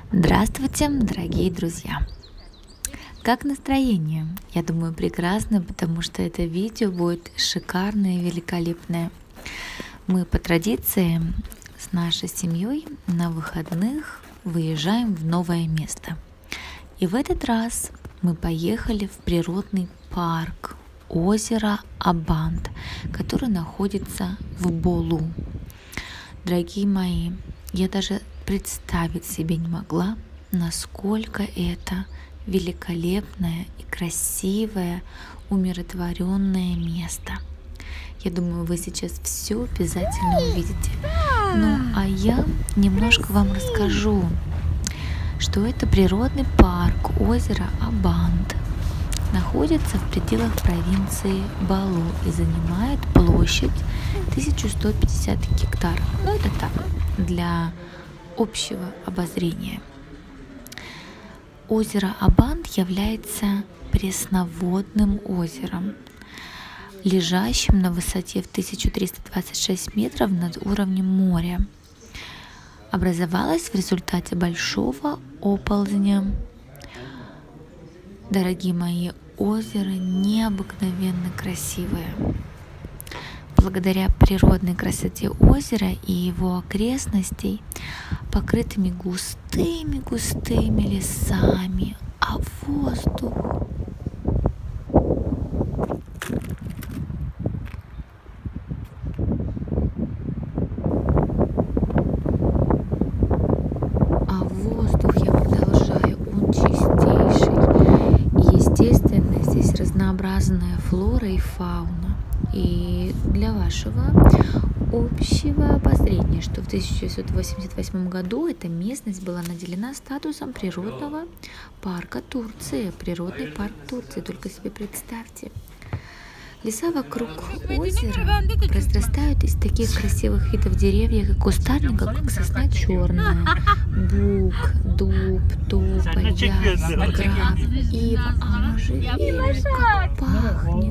Здравствуйте, дорогие друзья! Как настроение? Я думаю, прекрасно, потому что это видео будет шикарное и великолепное. Мы по традиции с нашей семьей на выходных выезжаем в новое место. И в этот раз мы поехали в природный парк озеро Абант, который находится в Болу. Дорогие мои, я даже представить себе не могла, насколько это великолепное и красивое, умиротворенное место. Я думаю, вы сейчас все обязательно увидите. Ну, а я немножко вам расскажу, что это природный парк озера Абант. Находится в пределах провинции Балу и занимает площадь 1150 гектаров. Ну, это так, для общего обозрения. Озеро Абант является пресноводным озером, лежащим на высоте в 1326 метров над уровнем моря. Образовалось в результате большого оползня. Дорогие мои, озеро необыкновенно красивое. Благодаря природной красоте озера и его окрестностей, покрытыми густыми лесами, а воздух я продолжаю, он чистейший. Естественно, здесь разнообразная флора и фауна. И для вашего общего обозрения, что в 1988 году эта местность была наделена статусом природного парка Турции. Природный парк Турции, только себе представьте. Леса вокруг озера произрастают из таких красивых видов деревьев и кустарников, как сосна черная, бук, дуб, тополь, ясень, граб, ива, а можжевельник как пахнет.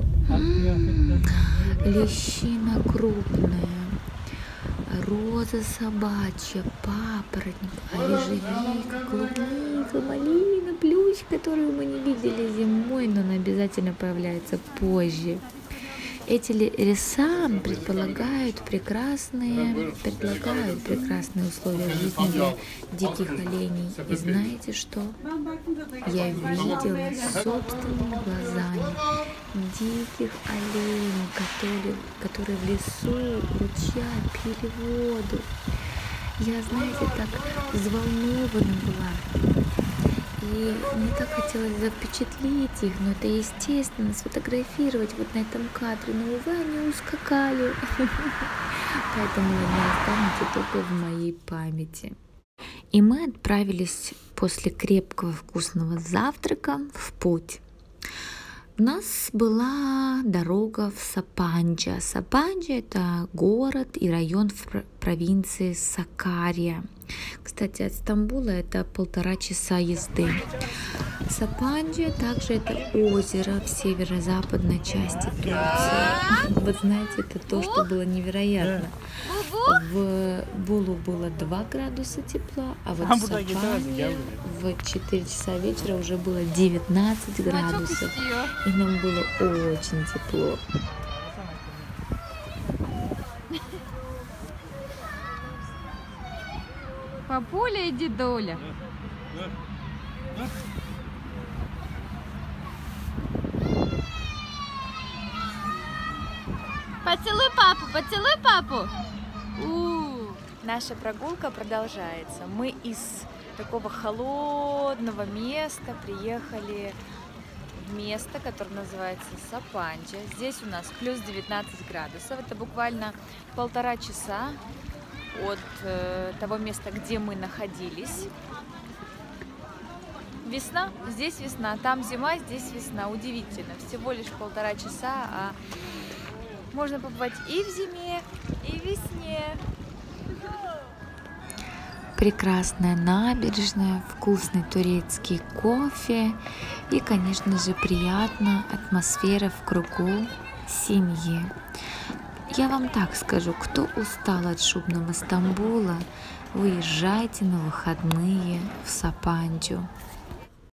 Лещина крупная, роза собачья, папоротник, ежевика, клубника, малина, плющ, которую мы не видели зимой, но она обязательно появляется позже. Эти леса предлагают прекрасные условия жизни для диких оленей. И знаете что? Я видела собственными глазами диких оленей, которые в лесу ручья пили воду. Я, знаете, так взволнована была. И мне так хотелось запечатлеть их, но это естественно, сфотографировать вот на этом кадре. Но, увы, они ускакали. Поэтому они останутся только в моей памяти. И мы отправились после крепкого вкусного завтрака в путь. У нас была дорога в Сапанджа. Сапанджа — это город и район в провинции Сакария. Кстати, от Стамбула это 1,5 часа езды. Сапанджа также это озеро в северо-западной части Турции. Вот знаете, это то, что было невероятно. В Булу было 2 градуса тепла, а вот в Сапанджа в 4 часа вечера уже было 19 градусов. И нам было очень тепло. Папуля и дедуля. Поцелуй папу, поцелуй папу. Наша прогулка продолжается. Мы из такого холодного места приехали в место, которое называется Сапанджа. Здесь у нас плюс 19 градусов. Это буквально 1,5 часа от того места, где мы находились. Весна, здесь весна, там зима, здесь весна. Удивительно, всего лишь 1,5 часа, а можно побывать и в зиме, и в весне. Прекрасная набережная, вкусный турецкий кофе и, конечно же, приятная атмосфера в кругу семьи. Я вам так скажу, кто устал от шумного Стамбула, выезжайте на выходные в Сапанчу.